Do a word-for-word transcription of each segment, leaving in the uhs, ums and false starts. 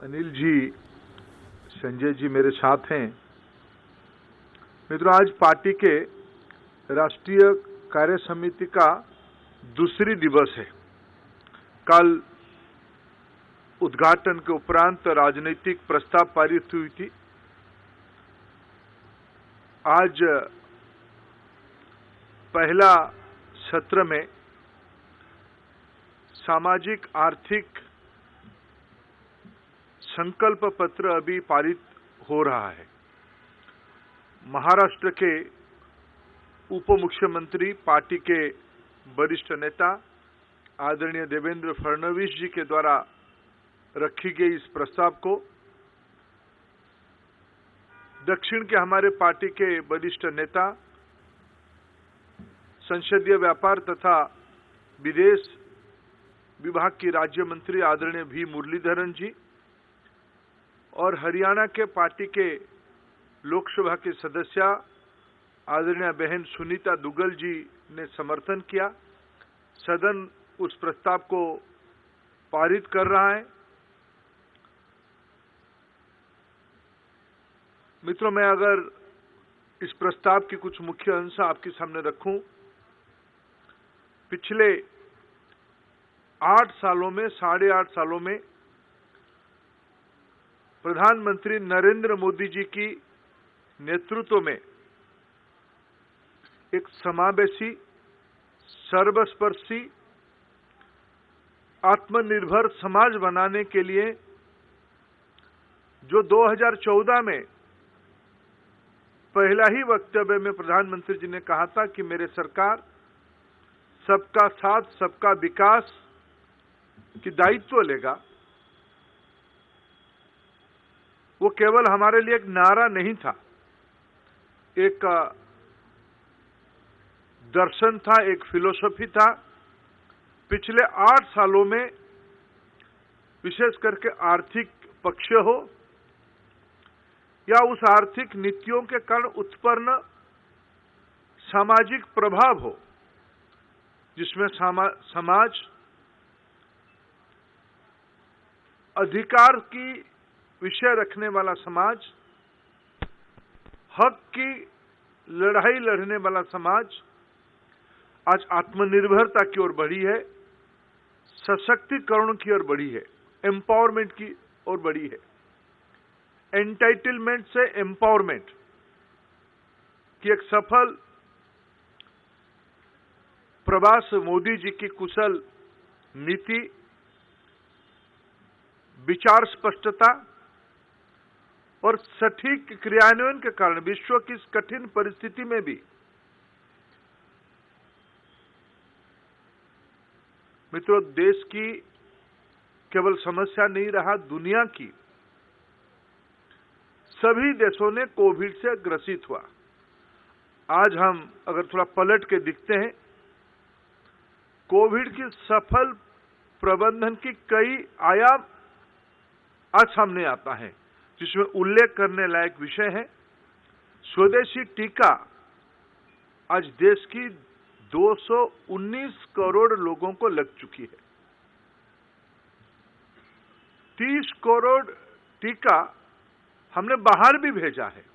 अनिल जी, संजय जी मेरे साथ हैं। मित्रों, आज पार्टी के राष्ट्रीय कार्य समिति का दूसरी दिवस है। कल उद्घाटन के उपरांत राजनीतिक प्रस्ताव पारित हुई थी। आज पहला सत्र में सामाजिक आर्थिक संकल्प पत्र अभी पारित हो रहा है। महाराष्ट्र के उप मुख्यमंत्री, पार्टी के वरिष्ठ नेता आदरणीय देवेंद्र फडणवीस जी के द्वारा रखी गई इस प्रस्ताव को दक्षिण के हमारे पार्टी के वरिष्ठ नेता, संसदीय व्यापार तथा विदेश विभाग की राज्य मंत्री आदरणीय वी मुरलीधरन जी और हरियाणा के पार्टी के लोकसभा के सदस्य आदरणीय बहन सुनीता दुग्गल जी ने समर्थन किया। सदन उस प्रस्ताव को पारित कर रहा है। मित्रों, मैं अगर इस प्रस्ताव की कुछ मुख्य अंश आपके सामने रखूं, पिछले आठ सालों में साढ़े आठ सालों में प्रधानमंत्री नरेंद्र मोदी जी की नेतृत्व में एक समावेशी, सर्वस्पर्शी, आत्मनिर्भर समाज बनाने के लिए जो दो हज़ार चौदह में पहला ही वक्तव्य में प्रधानमंत्री जी ने कहा था कि मेरे सरकार सबका साथ, सबका विकास की दायित्व लेगा, वो केवल हमारे लिए एक नारा नहीं था, एक दर्शन था, एक फिलॉसफी था। पिछले आठ सालों में विशेष करके आर्थिक पक्ष हो या उस आर्थिक नीतियों के कारण उत्पन्न सामाजिक प्रभाव हो, जिसमें सामा, समाज अधिकार की विषय रखने वाला समाज, हक की लड़ाई लड़ने वाला समाज आज आत्मनिर्भरता की ओर बढ़ी है, सशक्तिकरण की ओर बढ़ी है, एम्पावरमेंट की ओर बढ़ी है। एंटाइटलमेंट से एम्पावरमेंट की एक सफल प्रवास मोदी जी की कुशल नीति, विचार स्पष्टता और सटीक क्रियान्वयन के कारण विश्व की इस कठिन परिस्थिति में भी मित्रों, देश की केवल समस्या नहीं रहा, दुनिया की सभी देशों ने कोविड से ग्रसित हुआ। आज हम अगर थोड़ा पलट के दिखते हैं, कोविड की सफल प्रबंधन की कई आयाम आज सामने आता है, जिसमें उल्लेख करने लायक विषय है स्वदेशी टीका। आज देश की दो सौ उन्नीस करोड़ लोगों को लग चुकी है। तीस करोड़ टीका हमने बाहर भी भेजा है।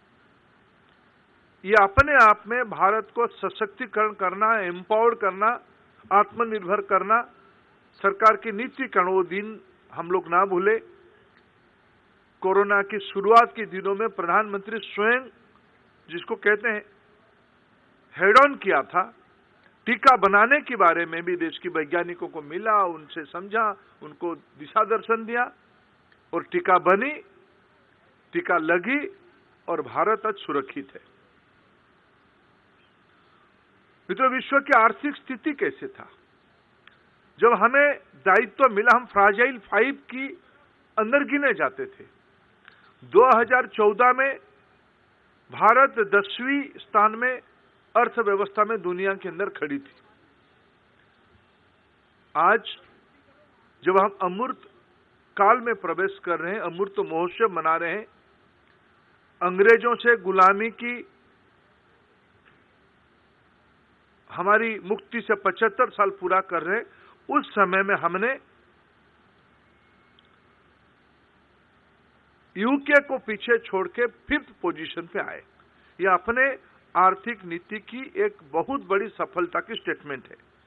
ये अपने आप में भारत को सशक्तिकरण करना, एम्पावर करना, आत्मनिर्भर करना, सरकार की नीति का वो दिन हम लोग ना भूले। कोरोना की शुरुआत के दिनों में प्रधानमंत्री स्वयं, जिसको कहते हैं हेड ऑन किया था, टीका बनाने के बारे में भी देश के वैज्ञानिकों को मिला, उनसे समझा, उनको दिशा दर्शन दिया और टीका बनी, टीका लगी और भारत आज सुरक्षित है। मित्रों, विश्व की आर्थिक स्थिति कैसे था? जब हमें दायित्व मिला, हम फ्राजाइल फाइव की अंदर गिने जाते थे। दो हज़ार चौदह में भारत दसवीं स्थान में अर्थव्यवस्था में दुनिया के अंदर खड़ी थी। आज जब हम अमूर्त काल में प्रवेश कर रहे हैं, अमूर्त महोत्सव मना रहे हैं, अंग्रेजों से गुलामी की हमारी मुक्ति से पचहत्तर साल पूरा कर रहे हैं, उस समय में हमने यूके को पीछे छोड़ के फिफ्थ पोजीशन पे आए। यह अपने आर्थिक नीति की एक बहुत बड़ी सफलता की स्टेटमेंट है।